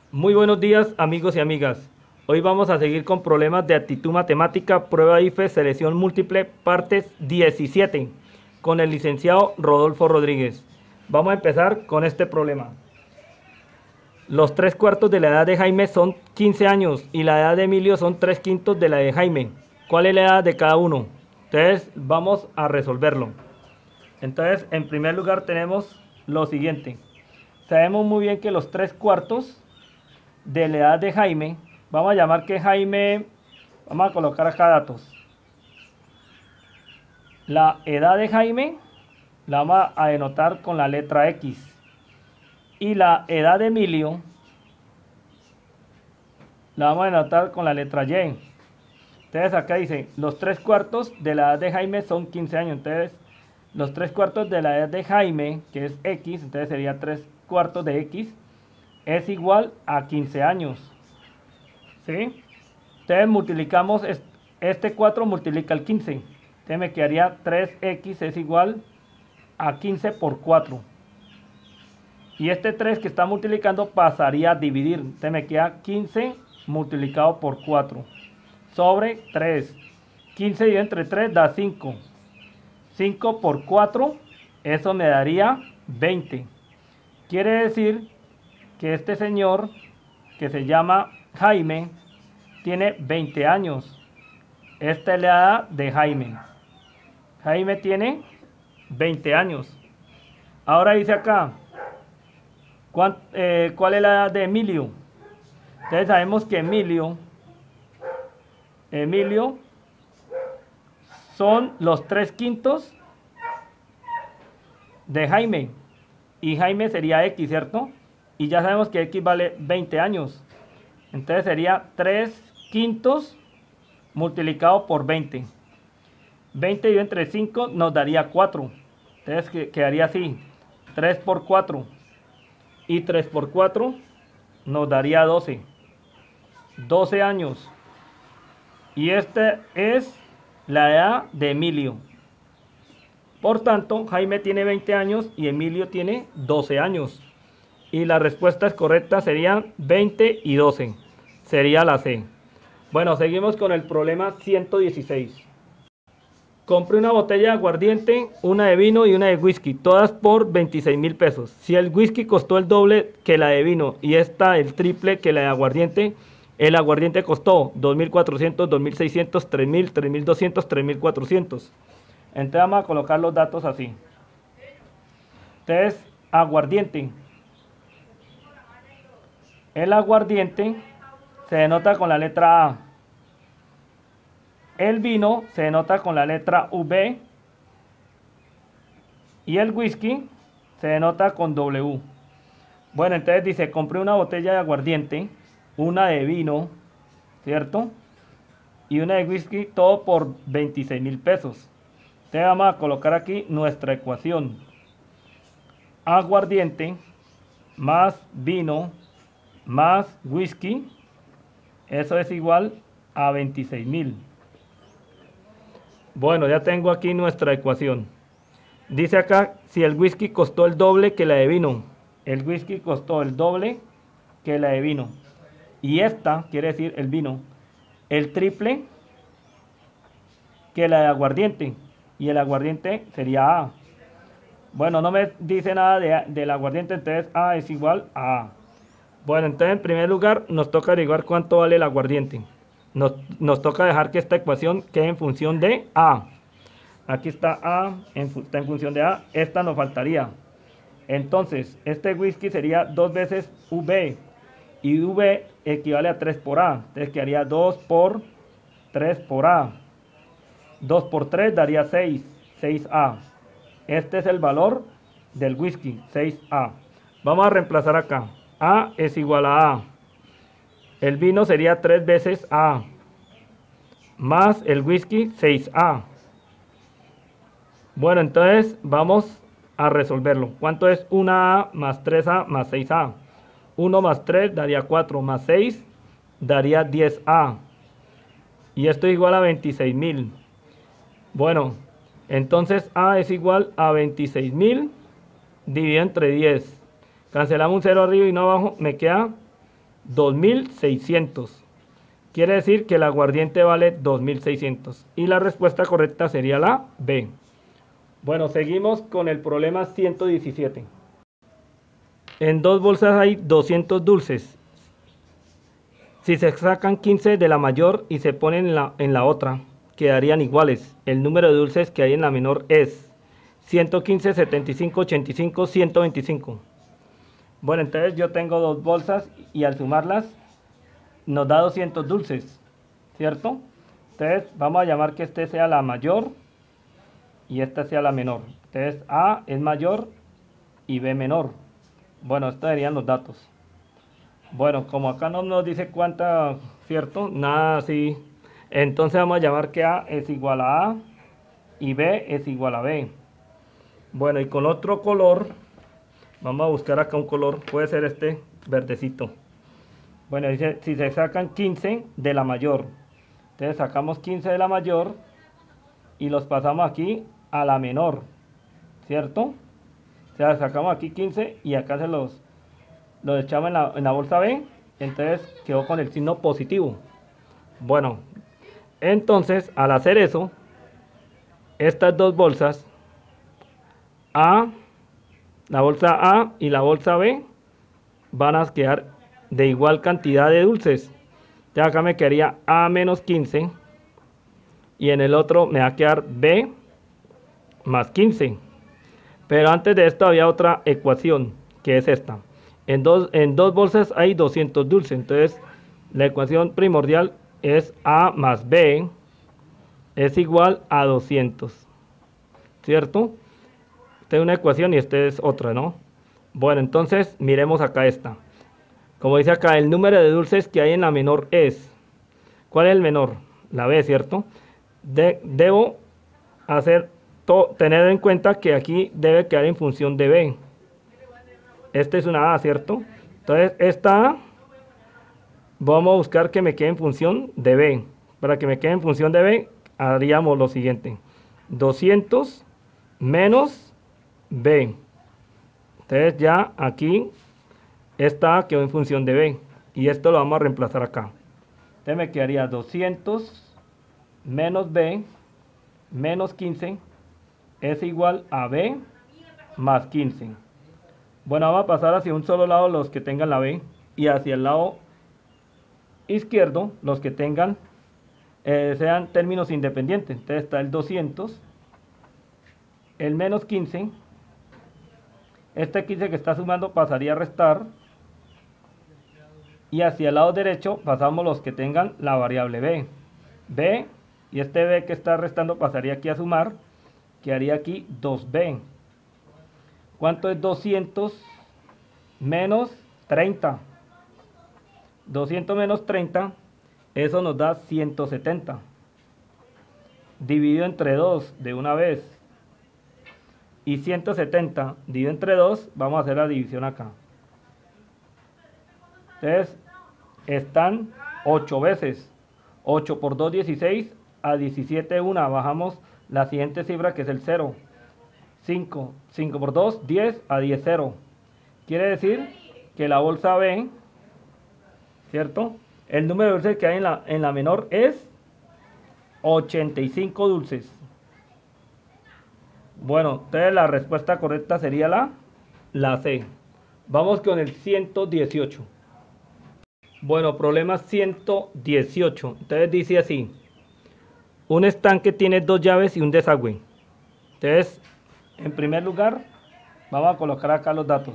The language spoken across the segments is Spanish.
Muy buenos días, amigos y amigas. Hoy vamos a seguir con problemas de aptitud matemática, prueba IFE, selección múltiple, partes 17, con el licenciado Rodolfo Rodríguez. Vamos a empezar con este problema. Los 3/4 de la edad de Jaime son 15 años y la edad de Emilio son 3/5 de la de Jaime. ¿Cuál es la edad de cada uno? Entonces, vamos a resolverlo. Entonces, en primer lugar tenemos lo siguiente. Sabemos muy bien que los 3/4 de la edad de Jaime, vamos a llamar que Jaime, vamos a colocar acá datos. La edad de Jaime la vamos a denotar con la letra X. Y la edad de Emilio la vamos a denotar con la letra Y. Entonces acá dice, los 3/4 de la edad de Jaime son 15 años. Entonces, los 3/4 de la edad de Jaime, que es X, entonces sería 3/4 de X, es igual a 15 años. ¿Sí? Entonces multiplicamos, este 4 multiplica el 15. Entonces me quedaría 3x es igual a 15 por 4. Y este 3 que está multiplicando pasaría a dividir. Entonces me queda 15 multiplicado por 4 sobre 3. 15 dividido entre 3 da 5. 5 por 4, eso me daría 20. Quiere decir que este señor, que se llama Jaime, tiene 20 años. Esta es la edad de Jaime. Jaime tiene 20 años. Ahora dice acá, ¿cuál es la edad de Emilio? Entonces sabemos que Emilio son los 3/5 de Jaime. Y Jaime sería X, ¿cierto? Y ya sabemos que X vale 20 años. Entonces sería 3/5 multiplicado por 20. 20 dividido entre 5 nos daría 4. Entonces quedaría así. 3 por 4. Y 3 por 4 nos daría 12. 12 años. Y esta es la edad de Emilio. Por tanto, Jaime tiene 20 años y Emilio tiene 12 años. Y las respuestas correctas serían 20 y 12. Sería la C. Bueno, seguimos con el problema 116. Compré una botella de aguardiente, una de vino y una de whisky, todas por 26.000 pesos. Si el whisky costó el doble que la de vino y esta el triple que la de aguardiente, el aguardiente costó 2.400, 2.600, 3.000, 3.200, 3.400. Entonces vamos a colocar los datos así. Entonces, aguardiente. El aguardiente se denota con la letra A. El vino se denota con la letra V. Y el whisky se denota con W. Bueno, entonces dice, compré una botella de aguardiente, una de vino, ¿cierto? Y una de whisky, todo por 26.000 pesos. Entonces vamos a colocar aquí nuestra ecuación. Aguardiente más vino más whisky, eso es igual a 26.000. Bueno, ya tengo aquí nuestra ecuación. Dice acá, si el whisky costó el doble que la de vino. El whisky costó el doble que la de vino. Y esta, quiere decir el vino, el triple que la de aguardiente. Y el aguardiente sería A. Bueno, no me dice nada del aguardiente, entonces A es igual a A. Bueno, entonces en primer lugar nos toca averiguar cuánto vale el aguardiente. Nos toca dejar que esta ecuación quede en función de A. Aquí está A, está en función de A. Esta nos faltaría. Entonces, este whisky sería 2 veces V. Y V equivale a 3 por A. Entonces quedaría 2 por 3 por A. 2 por 3 daría 6. 6A. Este es el valor del whisky, 6A. Vamos a reemplazar acá. A es igual a A. El vino sería 3 veces A. Más el whisky, 6A. Bueno, entonces vamos a resolverlo. ¿Cuánto es 1A más 3A más 6A? 1 más 3 daría 4, más 6 daría 10A. Y esto es igual a 26.000. Bueno, entonces A es igual a 26.000 dividido entre 10. Cancelamos un 0 arriba y 1 abajo, me queda 2.600. Quiere decir que el aguardiente vale 2.600. Y la respuesta correcta sería la B. Bueno, seguimos con el problema 117. En dos bolsas hay 200 dulces. Si se sacan 15 de la mayor y se ponen en la otra, quedarían iguales. El número de dulces que hay en la menor es 115, 75, 85, 125. Bueno, entonces yo tengo dos bolsas y al sumarlas nos da 200 dulces, ¿cierto? Entonces vamos a llamar que este sea la mayor y esta sea la menor. Entonces A es mayor y B menor. Bueno, estos serían los datos. Bueno, como acá no nos dice cuánta, ¿cierto? Nada así. Entonces vamos a llamar que A es igual a A y B es igual a B. Bueno, y con otro color, vamos a buscar acá un color, puede ser este verdecito. Bueno, dice, si se sacan 15 de la mayor. Entonces sacamos 15 de la mayor y los pasamos aquí a la menor, ¿cierto? O sea, sacamos aquí 15 y acá se los echamos en la bolsa B. Entonces quedó con el signo positivo. Bueno, entonces al hacer eso, estas dos bolsas, A, la bolsa A y la bolsa B, van a quedar de igual cantidad de dulces. Entonces acá me quedaría A menos 15 y en el otro me va a quedar B más 15. Pero antes de esto había otra ecuación, que es esta. En dos bolsas hay 200 dulces, entonces la ecuación primordial es A más B es igual a 200, ¿cierto? Esta es una ecuación y esta es otra, ¿no? Bueno, entonces miremos acá esta. Como dice acá, el número de dulces que hay en la menor es... ¿Cuál es el menor? La B, ¿cierto? Debo tener en cuenta que aquí debe quedar en función de B. Este es una A, ¿cierto? Entonces, esta A, vamos a buscar que me quede en función de B. Para que me quede en función de B, haríamos lo siguiente. 200 menos B. Entonces, ya aquí, esta A quedó en función de B. Y esto lo vamos a reemplazar acá. Entonces, me quedaría 200 menos B menos 15 es igual a B más 15. Bueno, vamos a pasar hacia un solo lado los que tengan la B y hacia el lado izquierdo los que tengan sean términos independientes. Entonces está el 200, el menos 15, este 15 que está sumando pasaría a restar y hacia el lado derecho pasamos los que tengan la variable B y este B que está restando pasaría aquí a sumar, quedaría aquí 2B. ¿Cuánto es 200 menos 30? 200 menos 30, eso nos da 170. Dividido entre 2 de una vez. Y 170 dividido entre 2, vamos a hacer la división acá. Entonces, están 8 veces. 8 por 2, 16. A 17, 1. Bajamos la siguiente cifra que es el 0. 5. 5 por 2, 10. A 10, 0. Quiere decir que la bolsa B, ¿cierto? El número de dulces que hay en la menor es 85 dulces. Bueno, entonces la respuesta correcta sería la C. Vamos con el 118. Bueno, problema 118. Entonces dice así. Un estanque tiene dos llaves y un desagüe. Entonces, en primer lugar, vamos a colocar acá los datos.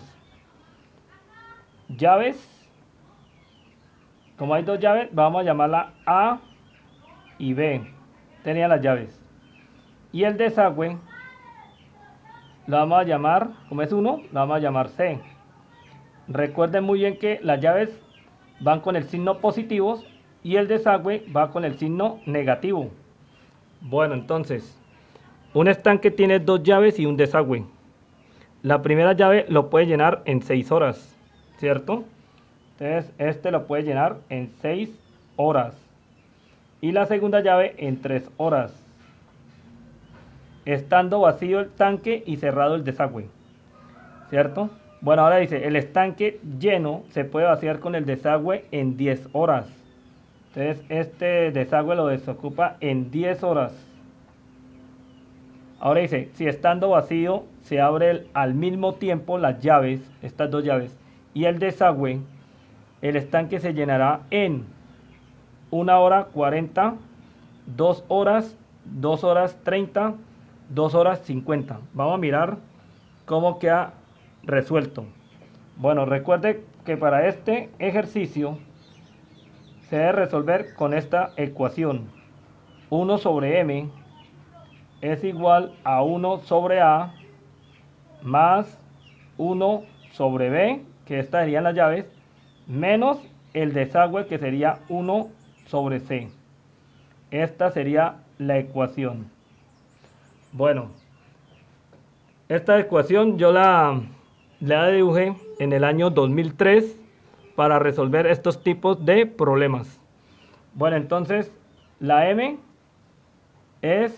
Llaves. Como hay dos llaves, vamos a llamarla A y B. Tenían las llaves. Y el desagüe lo vamos a llamar, como es 1, lo vamos a llamar C. Recuerden muy bien que las llaves van con el signo positivo y el desagüe va con el signo negativo. Bueno, entonces, un estanque tiene dos llaves y un desagüe. La primera llave lo puede llenar en 6 horas, ¿cierto? Entonces, este lo puede llenar en 6 horas. Y la segunda llave en 3 horas. Estando vacío el tanque y cerrado el desagüe, ¿cierto? Bueno, ahora dice, el estanque lleno se puede vaciar con el desagüe en 10 horas. Entonces, este desagüe lo desocupa en 10 horas. Ahora dice, si estando vacío se abre al mismo tiempo las llaves, estas dos llaves, y el desagüe, el estanque se llenará en 1 hora 40, 2 horas, 2 horas 30, 2 horas 50. Vamos a mirar cómo queda resuelto. Bueno, recuerde que para este ejercicio se debe resolver con esta ecuación. 1 sobre m es igual a 1 sobre a más 1 sobre b, que estas serían las llaves, menos el desagüe, que sería 1 sobre c. Esta sería la ecuación. Bueno, esta ecuación yo la dibujé en el año 2003 para resolver estos tipos de problemas. Bueno, entonces la m es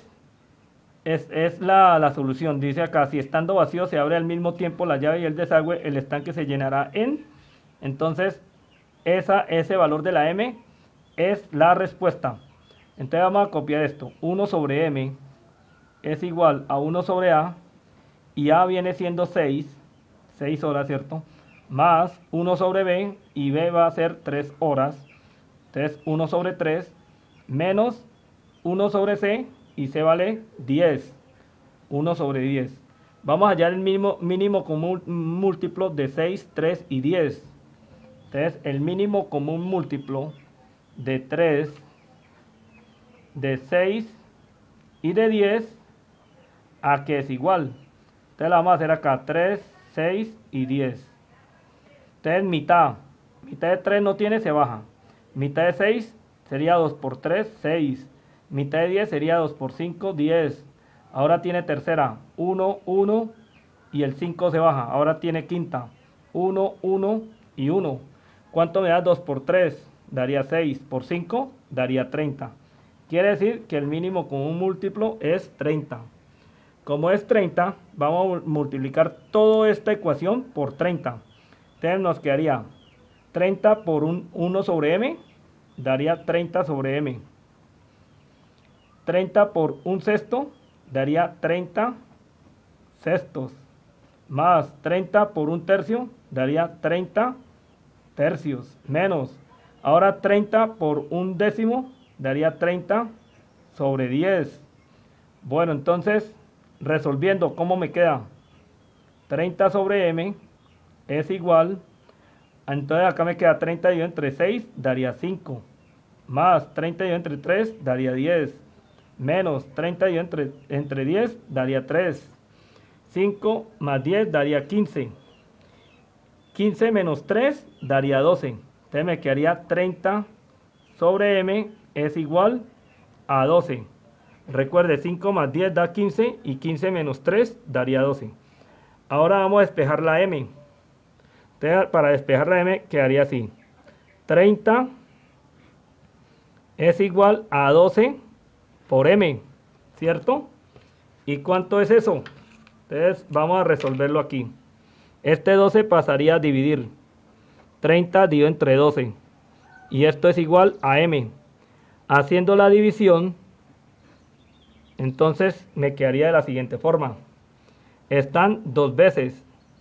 la solución. Dice acá, si estando vacío se abre al mismo tiempo la llave y el desagüe, el estanque se llenará en. Entonces, ese valor de la m es la respuesta. Entonces vamos a copiar esto. 1 sobre m es igual a 1 sobre a, y a viene siendo 6 horas, ¿cierto? Más 1 sobre b, y b va a ser 3 horas. Entonces 1 sobre 3 menos 1 sobre c, y c vale 10. 1 sobre 10. Vamos a hallar el mínimo común múltiplo de 6, 3 y 10. Entonces el mínimo común múltiplo de 3, de 6 y de 10, ¿a qué es igual? Entonces la vamos a hacer acá, 3, 6 y 10. Entonces mitad de 3 no tiene, se baja. Mitad de 6 sería 2 por 3, 6. Mitad de 10 sería 2 por 5, 10. Ahora tiene tercera, 1, 1, y el 5 se baja. Ahora tiene quinta, 1, 1 y 1. ¿Cuánto me da 2 por 3? Daría 6. Por 5 daría 30. Quiere decir que el mínimo común múltiplo es 30. Como es 30, vamos a multiplicar toda esta ecuación por 30. Entonces nos quedaría 30 por 1 sobre m, daría 30 sobre m. 30 por 1 sexto, daría 30 sextos. Más 30 por 1 tercio, daría 30 tercios. Menos, ahora 30 por 1 décimo, daría 30 sobre 10. Bueno, entonces, resolviendo, ¿cómo me queda? 30 sobre m es igual, entonces acá me queda 30 dividido entre 6, daría 5. Más 30 dividido entre 3, daría 10. Menos 30 dividido entre 10, daría 3. 5 más 10 daría 15. 15 menos 3 daría 12. Entonces me quedaría 30 sobre m es igual a 12. Recuerde, 5 más 10 da 15, y 15 menos 3 daría 12. Ahora vamos a despejar la m. Entonces, para despejar la m quedaría así. 30 es igual a 12 por m, ¿cierto? ¿Y cuánto es eso? Entonces vamos a resolverlo aquí. Este 12 pasaría a dividir. 30 dividido entre 12. Y esto es igual a m. Haciendo la división, entonces me quedaría de la siguiente forma. Están dos veces.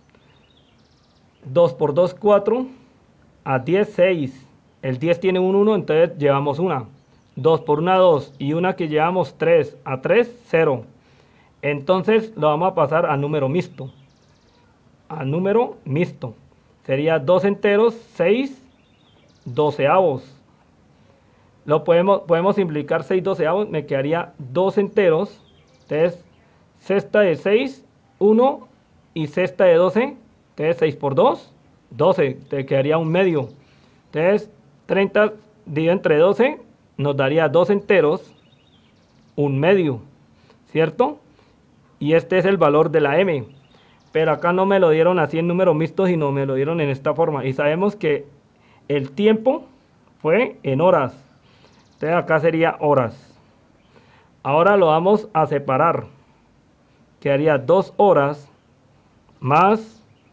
2 por 2, 4. A 10, 6. El 10 tiene un 1, entonces llevamos una. 2 por 1, 2. Y una que llevamos 3. A 3, 0. Entonces lo vamos a pasar a número mixto. A número mixto. Sería 2 enteros, 6 doceavos. Lo podemos simplificar 6 doceavos. Me quedaría 2 enteros. Entonces, sexta de 6, 1. Y sexta de 12. Entonces, 6 por 2, 12. Te quedaría un medio. Entonces, 30 dividido entre 12 nos daría 2 enteros, un medio, ¿cierto? Y este es el valor de la m. Pero acá no me lo dieron así en números mixtos, sino me lo dieron en esta forma. Y sabemos que el tiempo fue en horas. Entonces acá sería horas. Ahora lo vamos a separar. Quedaría 2 horas más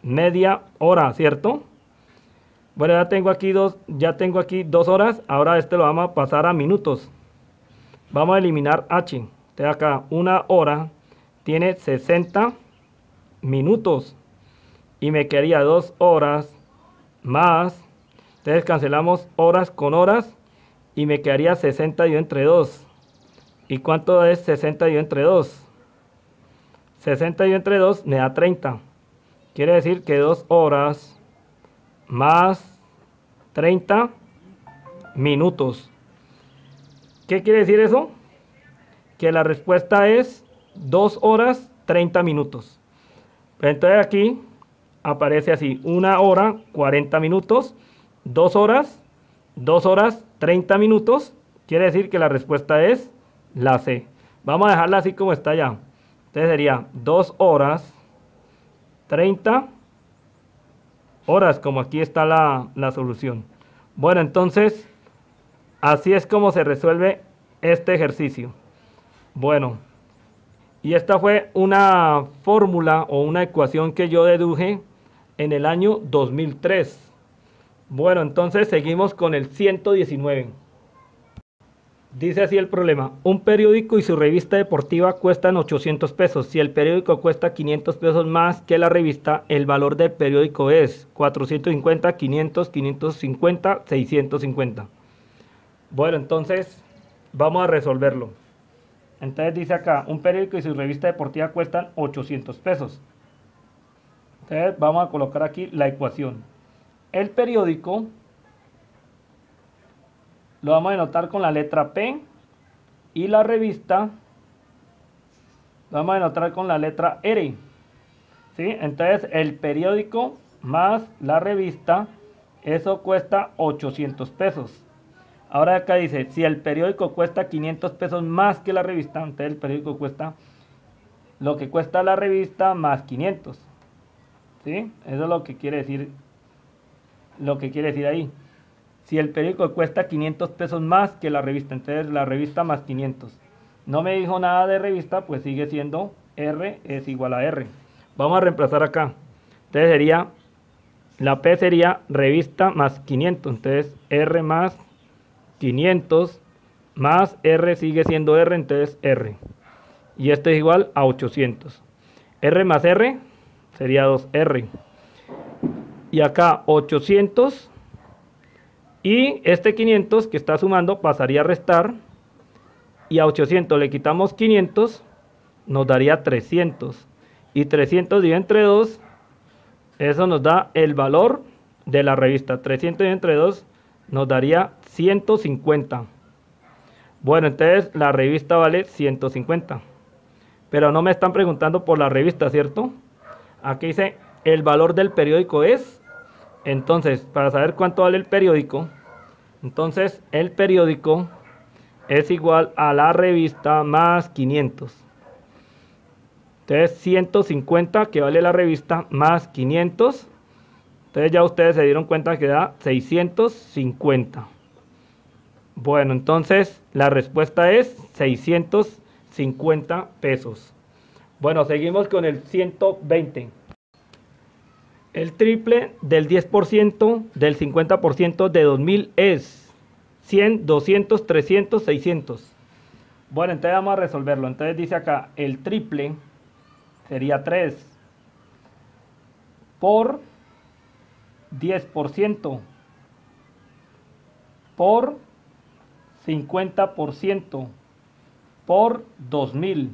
media hora, ¿cierto? Bueno, ya tengo aquí 2 horas. Ahora este lo vamos a pasar a minutos. Vamos a eliminar h. Entonces acá 1 hora tiene 60 minutos. Y me quedaría 2 horas más. Entonces cancelamos horas con horas. Y me quedaría 60 dividido entre 2. ¿Y cuánto es 60 dividido entre 2? 60 dividido entre 2 me da 30. Quiere decir que 2 horas más 30 minutos. ¿Qué quiere decir eso? Que la respuesta es 2 horas 30 minutos. Entonces aquí aparece así: 1 hora 40 minutos, 2 horas 30 minutos. Quiere decir que la respuesta es la C. Vamos a dejarla así como está ya. Entonces sería 2 horas 30 horas, como aquí está la solución. Bueno, entonces así es como se resuelve este ejercicio. Bueno, y esta fue una fórmula o una ecuación que yo deduje en el año 2003. Bueno, entonces seguimos con el 119. Dice así el problema: un periódico y su revista deportiva cuestan 800 pesos. Si el periódico cuesta 500 pesos más que la revista, el valor del periódico es 450, 500, 550, 650. Bueno, entonces vamos a resolverlo. Entonces dice acá: un periódico y su revista deportiva cuestan 800 pesos. Entonces vamos a colocar aquí la ecuación. El periódico lo vamos a denotar con la letra P y la revista lo vamos a denotar con la letra R. ¿Sí? Entonces el periódico más la revista, eso cuesta 800 pesos. Ahora acá dice, si el periódico cuesta 500 pesos más que la revista, entonces el periódico cuesta lo que cuesta la revista más 500. ¿Sí? Eso es lo que quiere decir ahí. Si el periódico cuesta 500 pesos más que la revista, entonces la revista más 500. No me dijo nada de revista, pues sigue siendo R es igual a R. Vamos a reemplazar acá. Entonces sería, la P sería revista más 500. Entonces R más 500 más R sigue siendo R, entonces R. Y esto es igual a 800. R más R sería 2R. Y acá 800. Y este 500 que está sumando pasaría a restar. Y a 800 le quitamos 500, nos daría 300. Y 300 dividido entre 2, eso nos da el valor de la revista. 300 dividido entre 2 nos daría 150. Bueno, entonces la revista vale 150. Pero no me están preguntando por la revista, ¿cierto? Aquí dice el valor del periódico es. Entonces, para saber cuánto vale el periódico, entonces el periódico es igual a la revista más 500. Entonces 150 que vale la revista más 500. Entonces ya ustedes se dieron cuenta que da 650. Bueno, entonces la respuesta es 650 pesos. Bueno, seguimos con el 120. El triple del 10% del 50% de 2000 es 100, 200, 300, 600. Bueno, entonces vamos a resolverlo. Entonces dice acá, el triple sería 3 por 10% por 50% por 2000.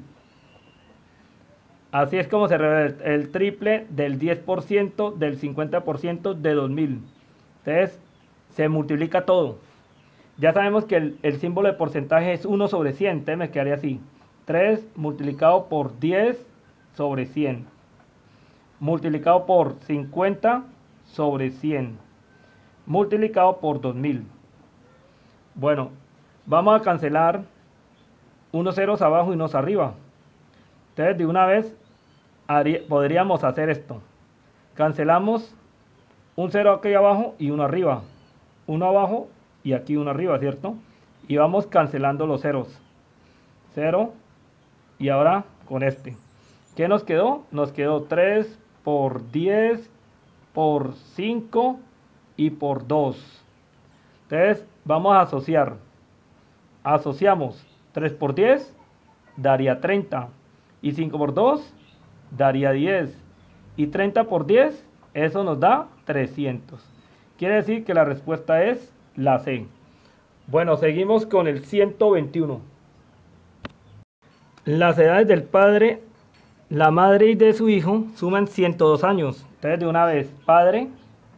Así es como se revela el triple del 10% del 50% de 2000. Entonces se multiplica todo. Ya sabemos que el símbolo de porcentaje es 1 sobre 100. Entonces me quedaría así: 3 multiplicado por 10 sobre 100 multiplicado por 50 sobre 100 multiplicado por 2000. Bueno, vamos a cancelar unos ceros abajo y unos arriba. Entonces de una vez podríamos hacer esto. Cancelamos un cero aquí abajo y uno arriba. Uno abajo y aquí uno arriba, ¿cierto? Y vamos cancelando los ceros. 0 y ahora con este. ¿Qué nos quedó? Nos quedó 3 por 10 por 5 y por 2. Entonces vamos a asociar. Asociamos 3 por 10 daría 30. Y 5 por 2 daría 10. Y 30 por 10, eso nos da 300. Quiere decir que la respuesta es la C. Bueno, seguimos con el 121. Las edades del padre, la madre y de su hijo suman 102 años. Entonces de una vez, padre,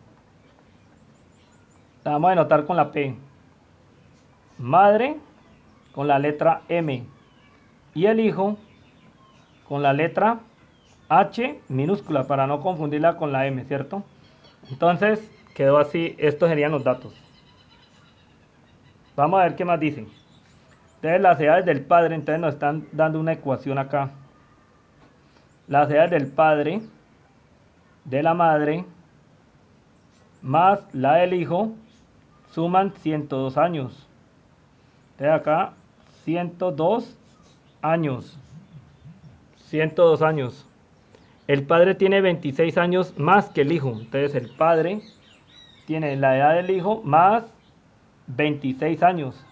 la vamos a anotar con la P. Madre con la letra M. Y el hijo con la letra H minúscula para no confundirla con la M, ¿cierto? Entonces quedó así, estos serían los datos. Vamos a ver qué más dicen. Entonces las edades del padre, entonces nos están dando una ecuación acá. Las edades del padre, de la madre, más la del hijo, suman 102 años. Entonces acá 102 años. 102 años. El padre tiene 26 años más que el hijo. Entonces el padre tiene la edad del hijo más 26 años.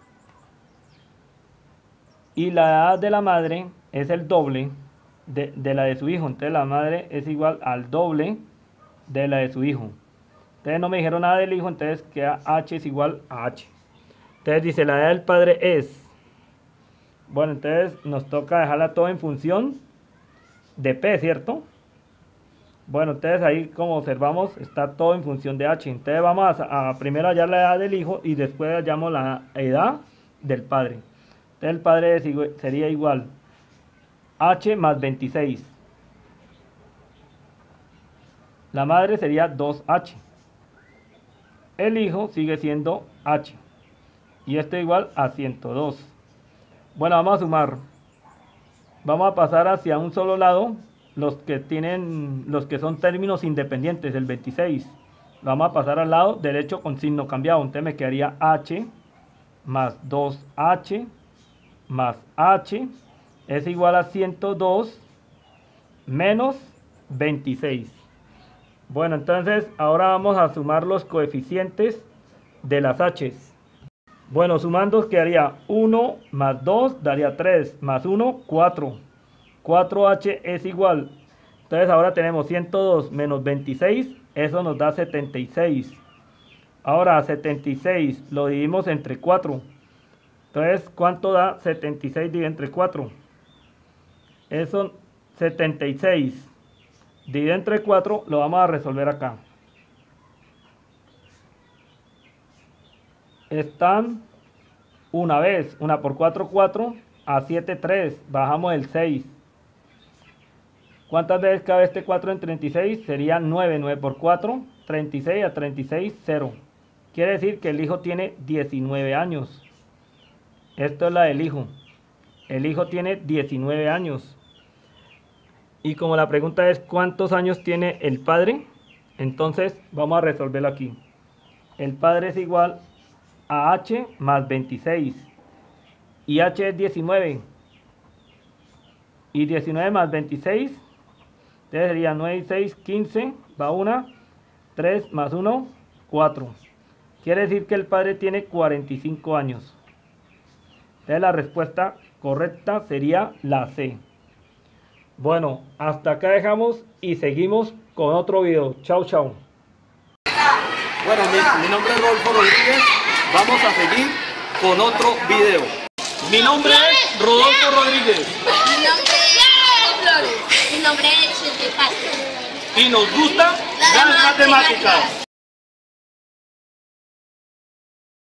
Y la edad de la madre es el doble de la de su hijo. Entonces la madre es igual al doble de la de su hijo. Entonces no me dijeron nada del hijo, entonces queda H es igual a H. Entonces dice la edad del padre es... Bueno, entonces nos toca dejarla todo en función de P, ¿cierto? Bueno, entonces ahí como observamos está todo en función de H. Entonces vamos a primero hallar la edad del hijo y después hallamos la edad del padre. Entonces el padre sería igual H más 26. La madre sería 2H. El hijo sigue siendo H. Y esto igual a 102. Bueno, vamos a sumar. Vamos a pasar hacia un solo lado los que son términos independientes, el 26. Vamos a pasar al lado derecho con signo cambiado. Entonces me quedaría H más 2H más H es igual a 102 menos 26. Bueno, entonces ahora vamos a sumar los coeficientes de las H's. Bueno, sumando quedaría 1 más 2 daría 3, más 1, 4. 4H es igual. Entonces ahora tenemos 102 menos 26, eso nos da 76. Ahora 76 lo dividimos entre 4. Entonces, ¿cuánto da 76 dividido entre 4? Eso 76 dividido entre 4 lo vamos a resolver acá. Están una vez, 1 por 4, 4, a 7, 3, bajamos el 6. ¿Cuántas veces cabe este 4 en 36? Sería 9, 9 por 4, 36, a 36, 0. Quiere decir que el hijo tiene 19 años. Esto es la del hijo. El hijo tiene 19 años. Y como la pregunta es ¿cuántos años tiene el padre? Entonces vamos a resolverlo aquí. El padre es igual a H más 26. Y H es 19. Y 19 más 26. Entonces sería 9 y 6, 15. Va 1. 3 más 1, 4. Quiere decir que el padre tiene 45 años. Entonces la respuesta correcta sería la C. Bueno, hasta acá dejamos y seguimos con otro video. Chao, chao. Bueno, mi nombre es Rodolfo Rodríguez. Vamos a seguir con otro video. Mi nombre es Rodolfo Rodríguez. Mi nombre es Flores. Mi nombre es Chente Castro. Y nos gusta las matemáticas.